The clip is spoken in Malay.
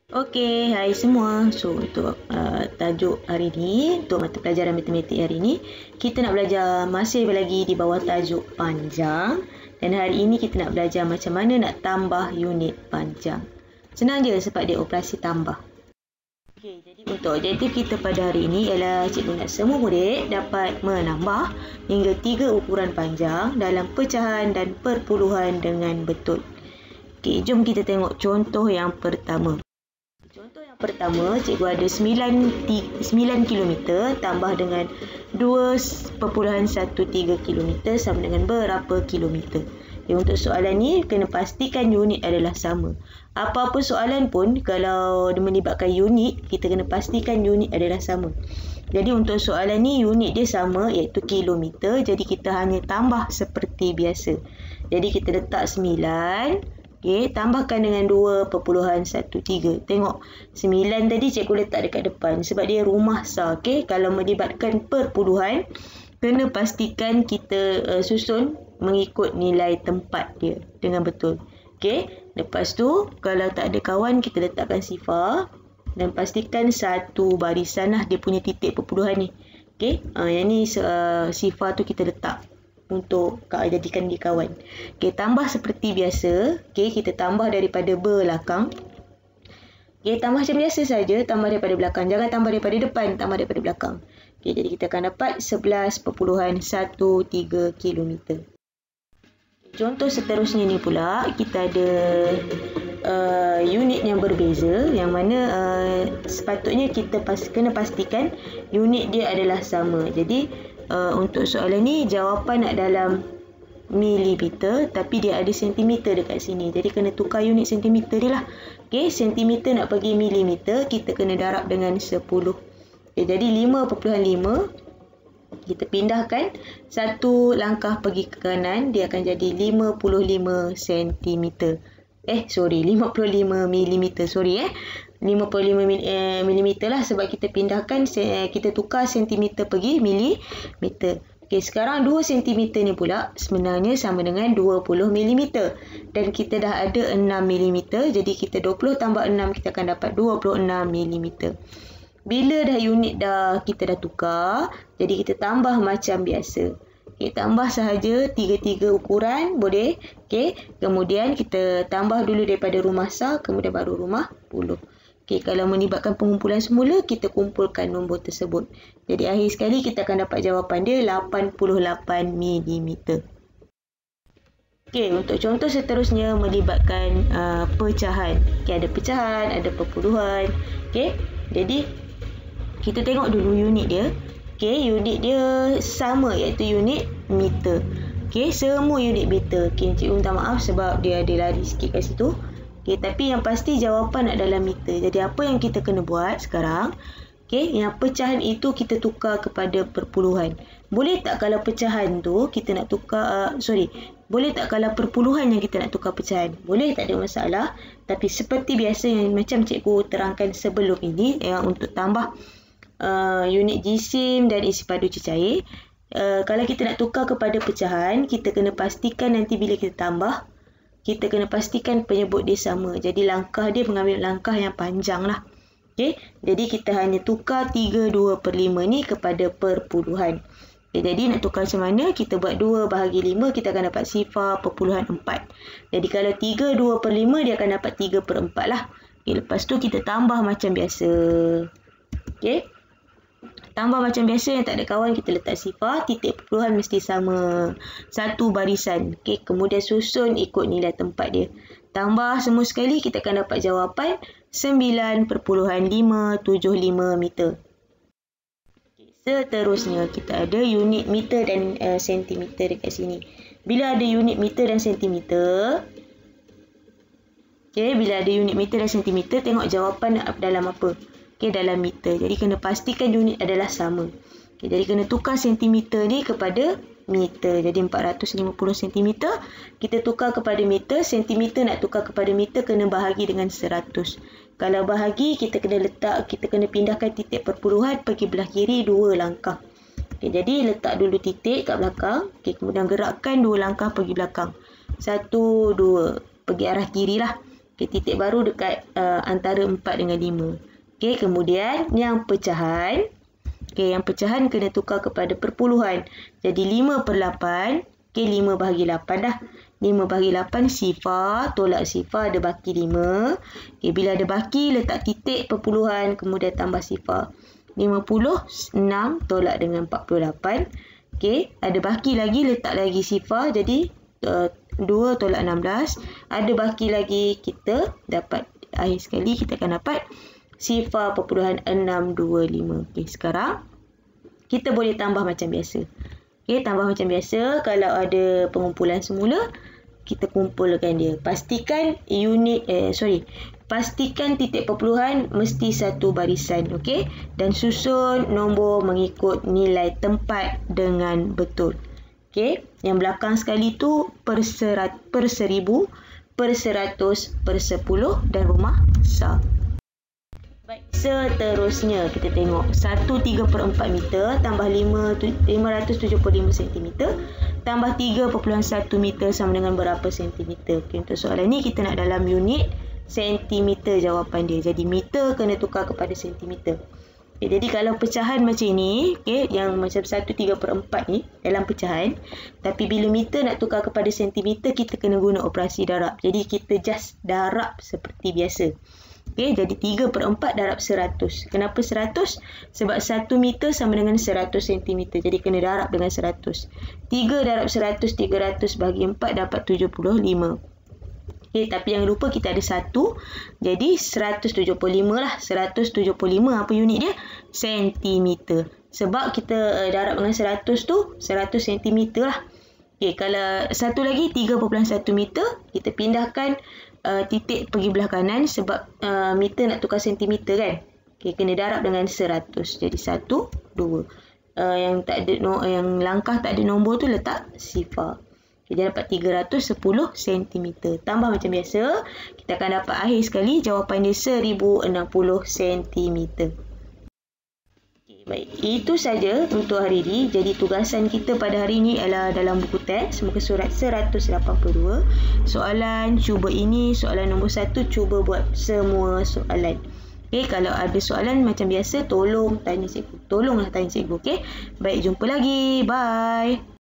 Okey, hai semua. So, untuk tajuk hari ni, untuk mata pelajaran matematik hari ni, kita nak belajar masih lagi di bawah tajuk panjang. Dan hari ini kita nak belajar macam mana nak tambah unit panjang. Senang je sebab dia operasi tambah. Okey, jadi untuk objektif kita pada hari ini ialah cikgu nak semua murid dapat menambah hingga 3 ukuran panjang dalam pecahan dan perpuluhan dengan betul. Okey, jom kita tengok contoh yang pertama. Contoh yang pertama, cikgu ada 9 km tambah dengan 2.13 km sama dengan berapa kilometer. Untuk soalan ni, kena pastikan unit adalah sama. Apa-apa soalan pun, kalau melibatkan unit, kita kena pastikan unit adalah sama. Jadi untuk soalan ni, unit dia sama iaitu kilometer. Jadi kita hanya tambah seperti biasa. Jadi kita letak 9. Okey, tambahkan dengan 2.13. Tengok, 9 tadi cikgu letak dekat depan sebab dia rumah sah. Okey, kalau melibatkan perpuluhan, kena pastikan kita susun mengikut nilai tempat dia dengan betul. Okey, lepas tu kalau tak ada kawan, kita letakkan sifar dan pastikan satu barisan lah dia punya titik perpuluhan ni. Okey, yang ni sifar tu kita letak untuk jadikan dia kawan. Okey, tambah seperti biasa. Okey, kita tambah daripada belakang. Okey, tambah macam biasa saja, tambah daripada belakang. Jangan tambah daripada depan, tambah daripada belakang. Okey, jadi kita akan dapat 11.13 km. Contoh seterusnya ni pula, kita ada unit yang berbeza, yang mana sepatutnya kita kena pastikan unit dia adalah sama. Jadi untuk soalan ni jawapan nak dalam milimeter, tapi dia ada sentimeter dekat sini. Jadi kena tukar unit sentimeter dia lah. Okey, sentimeter nak pergi milimeter, kita kena darab dengan 10. Okay, jadi 5.5 kita pindahkan satu langkah pergi ke kanan, dia akan jadi 55 cm. 55 mm. 55 mm lah sebab kita pindahkan, kita tukar sentimeter pergi milimeter. Okey, sekarang 2 cm ni pula sebenarnya sama dengan 20 mm. Dan kita dah ada 6 mm, jadi kita 20 tambah 6, kita akan dapat 26 mm. Bila dah unit kita dah tukar, jadi kita tambah macam biasa. Okay, tambah sahaja 3 ukuran boleh. Okay, kemudian kita tambah dulu daripada rumah sah, kemudian baru rumah puluh. Okay, kalau melibatkan pengumpulan semula, kita kumpulkan nombor tersebut. Jadi akhir sekali kita akan dapat jawapan dia 88 mm. Okay, untuk contoh seterusnya melibatkan pecahan. Okay, ada pecahan, ada perpuluhan. Okay, jadi kita tengok dulu unit dia. Okey, unit dia sama iaitu unit meter. Okey, semua unit meter. Okey, cikgu minta maaf sebab dia ada lari sikit kat situ. Okey, tapi yang pasti jawapan nak dalam meter. Jadi apa yang kita kena buat sekarang? Okey, yang pecahan itu kita tukar kepada perpuluhan. Boleh tak kalau pecahan tu kita nak tukar boleh tak kalau perpuluhan yang kita nak tukar pecahan? Boleh, tak ada masalah. Tapi seperti biasa yang macam cikgu terangkan sebelum ini, untuk tambah unit jisim dan isi padu cecair, kalau kita nak tukar kepada pecahan, kita kena pastikan nanti bila kita tambah, kita kena pastikan penyebut dia sama. Jadi langkah dia mengambil langkah yang panjang lah. Okay? Jadi kita hanya tukar 3/2/5 ni kepada perpuluhan. Okay, jadi nak tukar macam mana? Kita buat 2/5, kita akan dapat sifar perpuluhan 4. Jadi kalau 3/2/5, dia akan dapat 3/4 lah. Okay, lepas tu kita tambah macam biasa. Okay? Tambah macam biasa, yang tak ada kawan kita letak sifar, titik perpuluhan mesti sama. Satu barisan. Okey, kemudian susun ikut nilai tempat dia. Tambah semua sekali, kita akan dapat jawapan 9.575 meter. Okay, seterusnya kita ada unit meter dan sentimeter dekat sini. Bila ada unit meter dan sentimeter, okey, bila ada unit meter dan sentimeter, tengok jawapan dalam apa? Okay, dalam meter. Jadi kena pastikan unit adalah sama. Okay, jadi kena tukar sentimeter ni kepada meter. Jadi 450 cm kita tukar kepada meter. Sentimeter nak tukar kepada meter kena bahagi dengan 100. Kalau bahagi, kita kena pindahkan titik perpuluhan pergi belah kiri 2 langkah. Okay, jadi letak dulu titik kat belakang. Okay, kemudian gerakkan 2 langkah pergi belakang. 1, 2. Pergi arah kiri lah. Okay, titik baru dekat antara 4 dengan 5. Okay, kemudian yang pecahan. Okay, yang pecahan kena tukar kepada perpuluhan. Jadi 5/8. Okay, 5 bahagi 8 dah. 5 bahagi 8 sifar. Tolak sifar ada baki 5. Okay, bila ada baki letak titik perpuluhan. Kemudian tambah sifar. 56 tolak dengan 48. Okay, ada baki lagi letak lagi sifar. Jadi 2 tolak 16. Ada baki lagi kita dapat. Akhir sekali kita akan dapat sifar perpuluhan 625. Okay, sekarang kita boleh tambah macam biasa. Okay, tambah macam biasa. Kalau ada pengumpulan semula, kita kumpulkan dia. Pastikan pastikan titik perpuluhan mesti satu barisan. Okay? Dan susun nombor mengikut nilai tempat dengan betul. Okay? Yang belakang sekali tu per 1000, per 100, per 10 dan rumah besar. Baik, seterusnya kita tengok 1/3/4 meter tambah 575 cm tambah 3.1 meter sama dengan berapa sentimeter. Okay, untuk soalan ni kita nak dalam unit sentimeter jawapan dia. Jadi meter kena tukar kepada sentimeter. Okay, jadi kalau pecahan macam ni, okay, yang macam 1/3/4 ni dalam pecahan, tapi bila meter nak tukar kepada sentimeter, kita kena guna operasi darab. Jadi kita just darab seperti biasa. Okay, jadi 3/4 darab 100. Kenapa 100? Sebab 1 meter sama dengan 100 cm. Jadi kena darab dengan 100. 3 darab 100, 300 bagi 4 dapat 75. Okay, tapi jangan lupa kita ada 1. Jadi 175 lah. 175 apa unit dia? Sentimeter. Sebab kita darab dengan 100 tu 100 cm lah. Okay, kalau satu lagi 3.1 meter, kita pindahkan titik pergi belah kanan sebab meter nak tukar sentimeter kan. Okay, kena darab dengan 100. Jadi 1, 2. Yang tak ada yang langkah tak ada nombor tu letak sifar. Okay, dia dapat 310 cm. Tambah macam biasa, kita akan dapat akhir sekali jawapan dia 1060 cm. Baik, itu saja untuk hari ini. Jadi tugasan kita pada hari ini adalah dalam buku teks muka surat 182. Soalan cuba ini, soalan nombor 1 cuba buat semua soalan. Okey, kalau ada soalan macam biasa tolonglah tanya cikgu. Okey. Baik, jumpa lagi. Bye.